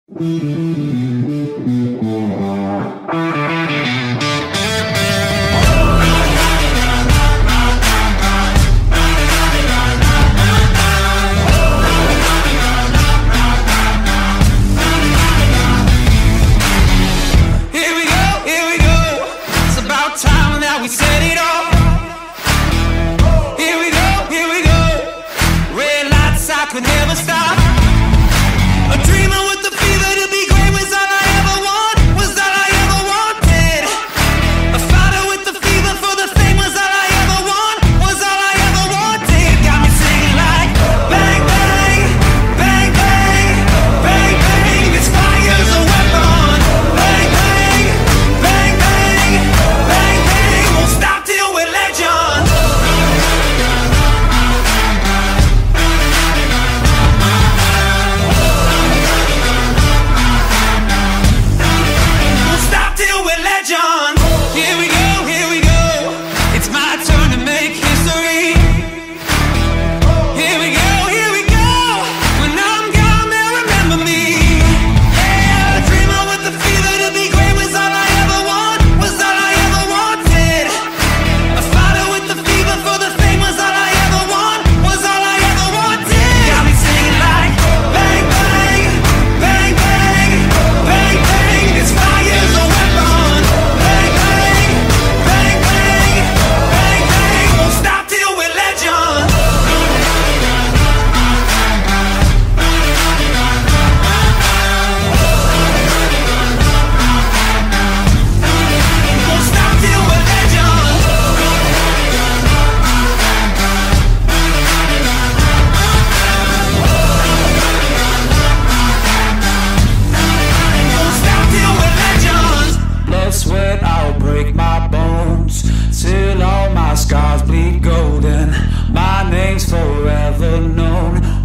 We set it off. Here we go. Red lights, I could never stop. A dreamer with the fever to be great was all I ever want, was all I ever wanted. A fighter with the fever for the fame was all I ever want, was all I ever wanted. Got me singing like bang, bang, bang, bang, bang, bang. This fire's a weapon. Bang, bang, bang, bang, bang, bang. Won't stop till we're legends. Won't stop till we're legends. Here we go. It's my turn to make history. Here we go. When I'm gone, they'll remember me. Yeah, a dreamer with the fever to be great was all I ever want, was all I ever wanted. A fighter with the fever for the fame was all I ever want, was all I ever wanted. Got me singing like bang, bang, bang, bang, bang, bang. This fire's a weapon. Bang, bang, bang, bang, bang, bang. Won't stop till we're legends. Won't stop till we're legends. Won't stop till we're legends. Blood, sweat, I'll break my bones till all my scars bleed golden. My name's forever known.